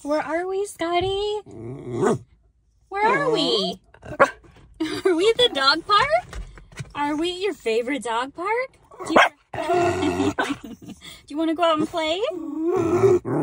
Where are we, Scotty? Where are we? Are we at the dog park? Are we at your favorite dog park? Do you want to go out and play?